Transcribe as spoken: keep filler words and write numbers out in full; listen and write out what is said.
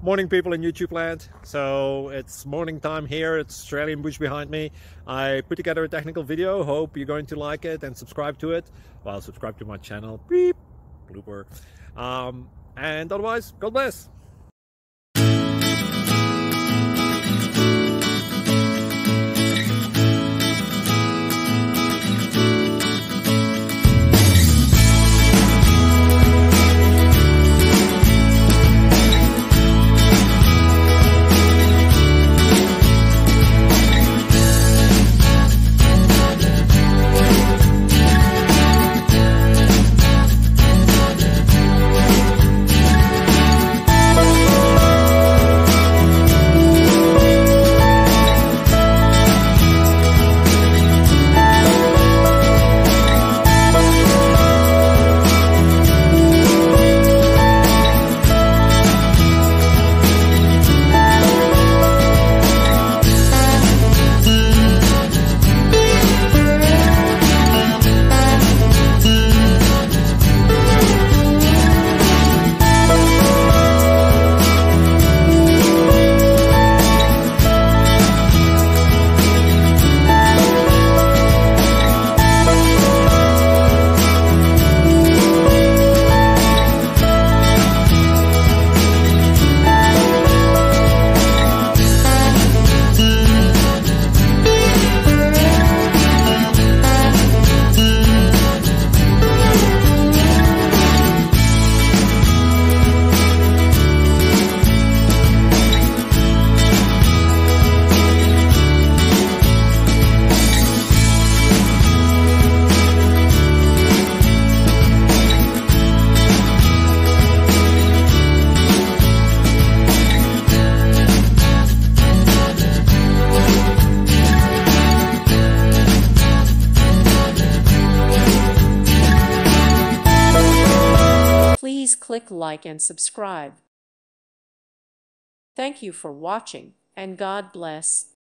Morning, people in YouTube land. So it's morning time here. It's Australian bush behind me. I put together a technical video. Hope you're going to like it and subscribe to it. Well, subscribe to my channel. Beep. Blooper. Um, and otherwise, God bless. Please click like and subscribe. Thank you for watching, and God bless.